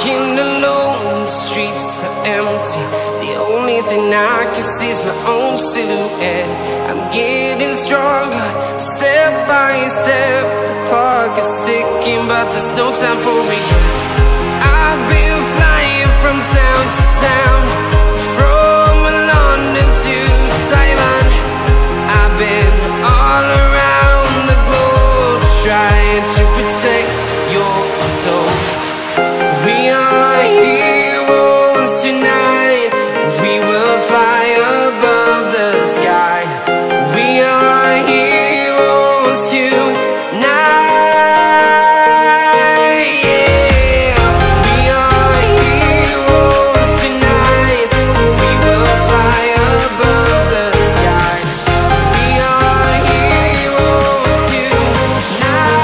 walking alone, the streets are empty. The only thing I can see is my own silhouette. I'm getting stronger, step by step. The clock is ticking, but there's no time for regrets. I've been flying from town to town, from London to Taiwan. I've been all around the globe, trying to protect your soul. We are heroes tonight. We will fly above the sky. We are heroes tonight. Yeah. We are heroes tonight. We will fly above the sky. We are heroes tonight.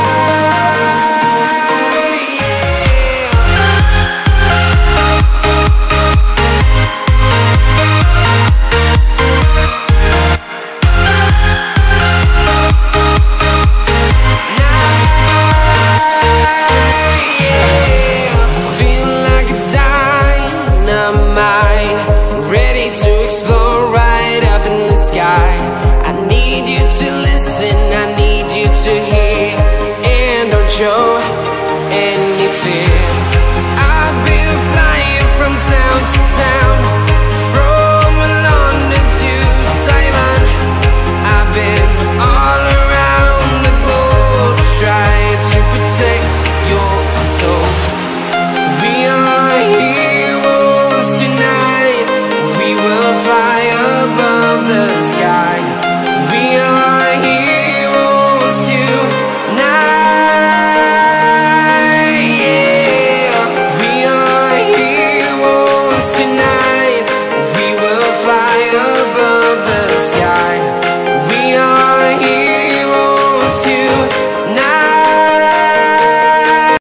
I need you to listen, I need you to hear, and don't show any fear.